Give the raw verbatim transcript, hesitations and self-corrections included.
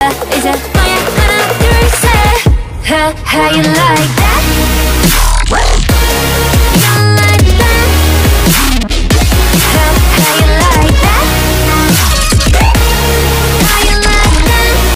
이제 너의 하나 둘셋 How, how you like that?